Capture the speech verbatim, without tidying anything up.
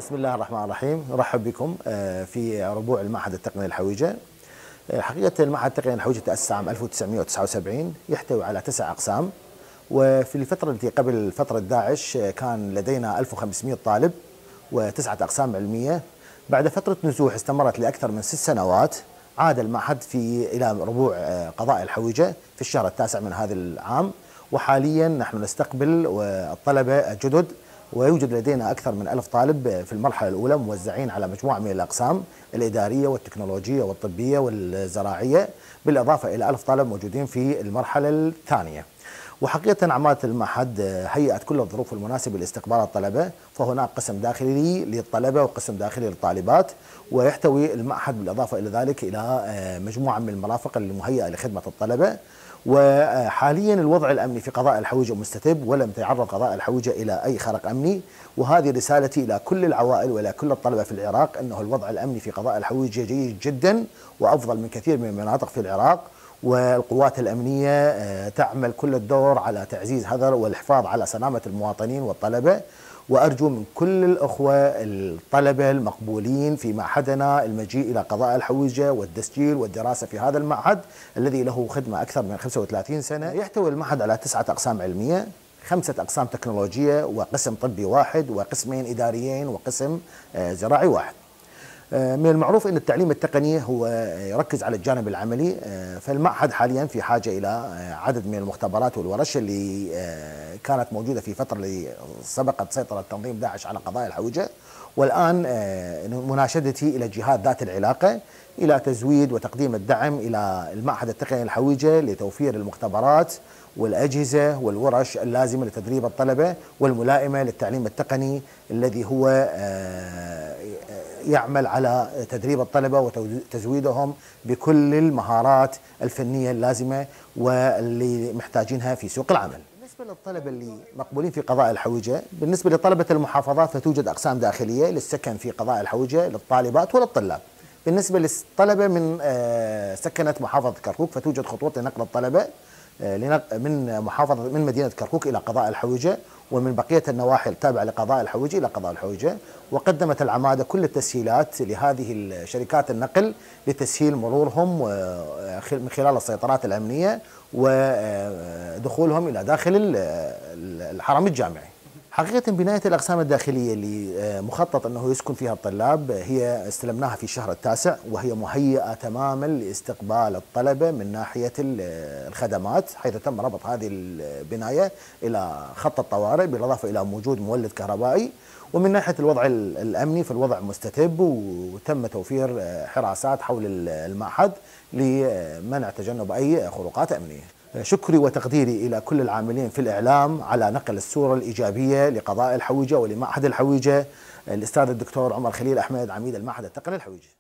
بسم الله الرحمن الرحيم. نرحب بكم في ربوع المعهد التقني الحويجة. حقيقة المعهد التقني الحويجة تأسس عام ألف وتسعمئة وتسعة وسبعين، يحتوي على تسع أقسام، وفي الفترة التي قبل فترة داعش كان لدينا ألف وخمسمئة طالب وتسعة أقسام علمية. بعد فترة نزوح استمرت لأكثر من ست سنوات، عاد المعهد في إلى ربوع قضاء الحويجة في الشهر التاسع من هذا العام، وحاليا نحن نستقبل الطلبة الجدد، ويوجد لدينا أكثر من ألف طالب في المرحلة الأولى موزعين على مجموعة من الأقسام الإدارية والتكنولوجية والطبية والزراعية، بالإضافة إلى ألف طالب موجودين في المرحلة الثانية. وحقيقة عملت المعهد هيئت كل الظروف المناسبة لاستقبال الطلبة، فهناك قسم داخلي للطلبة وقسم داخلي للطالبات، ويحتوي المعهد بالإضافة إلى ذلك إلى مجموعة من المرافق المهيئة لخدمة الطلبة. وحاليا الوضع الأمني في قضاء الحويجة مستتب، ولم يتعرض قضاء الحويجة إلى أي خرق أمني، وهذه رسالتي إلى كل العوائل وإلى كل الطلبة في العراق أنه الوضع الأمني في قضاء الحويجة جيد جدا وأفضل من كثير من المناطق في العراق، والقوات الأمنية تعمل كل الدور على تعزيز هذا والحفاظ على سلامة المواطنين والطلبة. وأرجو من كل الأخوة الطلبة المقبولين في معهدنا المجيء إلى قضاء الحويجة والتسجيل والدراسة في هذا المعهد الذي له خدمة أكثر من خمسة وثلاثين سنة. يحتوي المعهد على تسعة أقسام علمية، خمسة أقسام تكنولوجية، وقسم طبي واحد، وقسمين إداريين، وقسم زراعي واحد. من المعروف أن التعليم التقني هو يركز على الجانب العملي، فالمعهد حاليا في حاجة إلى عدد من المختبرات والورش اللي كانت موجودة في فترة اللي سبقت سيطرة تنظيم داعش على قضايا الحويجة، والآن مناشدتي إلى الجهات ذات العلاقة إلى تزويد وتقديم الدعم إلى المعهد التقني الحويجة لتوفير المختبرات والأجهزة والورش اللازمة لتدريب الطلبة والملائمة للتعليم التقني الذي هو يعمل على تدريب الطلبة وتزويدهم بكل المهارات الفنية اللازمة واللي محتاجينها في سوق العمل. بالنسبة للطلبة اللي مقبولين في قضاء الحويجة، بالنسبة لطلبة المحافظات فتوجد أقسام داخلية للسكن في قضاء الحويجة للطالبات وللطلاب. بالنسبة للطلبة من سكنة محافظة كركوك فتوجد خطوط لنقل الطلبة من محافظة من مدينة كركوك إلى قضاء الحويجة، ومن بقية النواحي التابعة لقضاء الحويجة إلى قضاء الحويجة. وقدمت العمادة كل التسهيلات لهذه الشركات النقل لتسهيل مرورهم من خلال السيطرات الأمنية ودخولهم إلى داخل الحرم الجامعي. حقيقة بناية الأقسام الداخلية اللي مخطط أنه يسكن فيها الطلاب هي استلمناها في الشهر التاسع، وهي مهيئة تماما لاستقبال الطلبة من ناحية الخدمات، حيث تم ربط هذه البناية إلى خط الطوارئ بالإضافة إلى وجود مولد كهربائي. ومن ناحية الوضع الأمني فالوضع مستتب، وتم توفير حراسات حول المعهد لمنع تجنب أي خروقات أمنية. شكري وتقديري إلى كل العاملين في الإعلام على نقل الصورة الإيجابية لقضاء الحويجة ولمعهد الحويجة. الأستاذ الدكتور عمر خليل أحمد، عميد المعهد التقني الحويجي.